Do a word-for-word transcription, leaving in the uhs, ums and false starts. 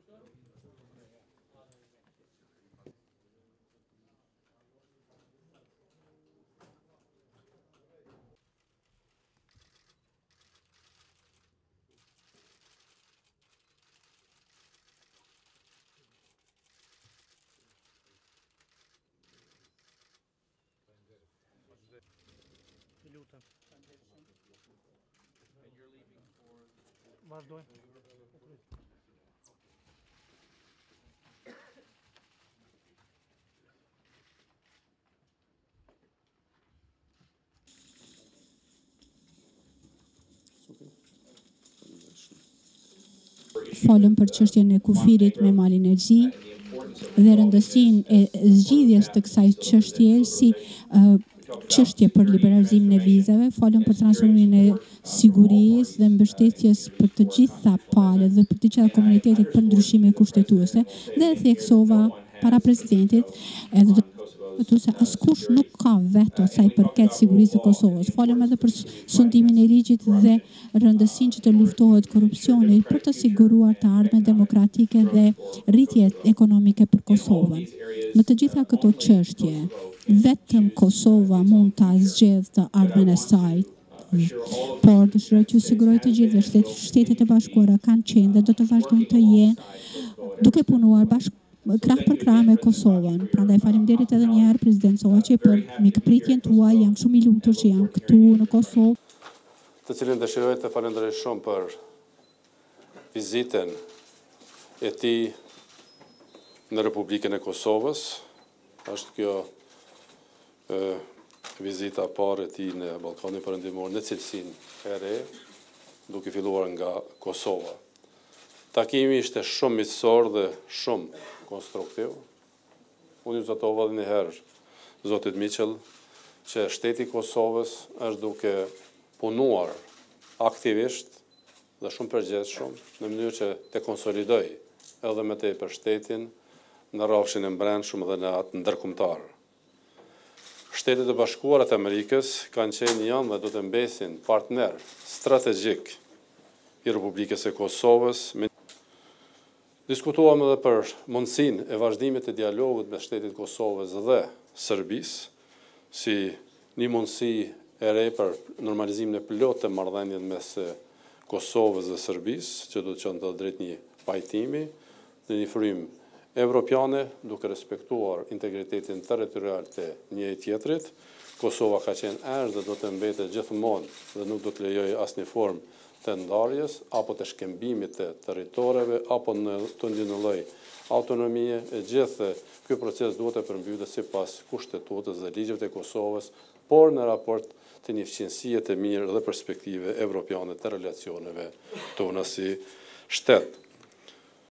Vazhdoj. Folëm për çështjen e kufirit me mal energji dhe rëndësinë e zgjidhjes të kësaj çështje si uh, çështje për liberalizimin e vizave, folëm për transformimin e sigurisë dhe mbështetjes për të gjitha palët dhe për të gjitha komunitetit për ndryshime kushtetuese dhe theksova para presidentit edhe të se askush nuk ka veto sa i përket sigurisë të Kosovës. Folëm edhe për sundimin e ligjit dhe rëndësinë që të luftohet korrupsioni për të siguruar të ardhmen demokratike dhe rritje ekonomike për Kosovën. Në të gjitha këto çështje, vetëm Kosova mund ta zgjedhë të ardhmen e saj. Por dëshiroj që siguroj të gjithë dhe shtetet e bashkuara kanë qenë dhe do të vazhdojnë të jenë duke punuar bashkë krah për krah me Kosovën. Prandaj faleminderit edhe një herë president Soqi për mikëpritjen tuaj. Jam shumë i lumtur që jam këtu në Kosovë. Të cilin dëshiroj të falenderoj shumë për vizitën e tij në Republikën e Kosovës. Është kjo e, vizita e parë e tij në Ballkanin Perëndimor në cilësinë e re, duke filluar nga Kosova. Takimi ishte shumë miqësor dhe shumë konstruktiv. Unë ju zotova dhe një herë zotit Michel që shteti i Kosovës është duke punuar aktivisht dhe shumë përgjithshëm në mënyrë që të konsolidoj edhe me te për shtetin në rrafshin e brendshëm dhe në atë ndërkombëtar. Shtetet e Bashkuara të Amerikës kanë qenë janë dhe do të mbesin partner strategjik i Republikës e Kosovës. Diskutuam edhe për mundësinë e vazhdimit të dialogut me shtetit Kosovës dhe Serbisë, si një mundësi e re për normalizimin e plotë të marrëdhënieve mes Kosovës dhe Serbisë, që do të qenë të drejt një pajtimi dhe një frymë evropiane, duke respektuar integritetin territorial të njëri tjetrit. Kosova ka qenë erë dhe do të mbetet gjithmonë dhe nuk do të lejojë asnjë formë të ndarjes apo të shkembimit të territoreve apo në të një lloj autonomie. E gjithë ky proces duhet të përmbytet sipas kushtetutës dhe ligjeve të Kosovës, por në raport të një fqinësie të mirë dhe perspektive evropiane të relacioneve tona si shtet.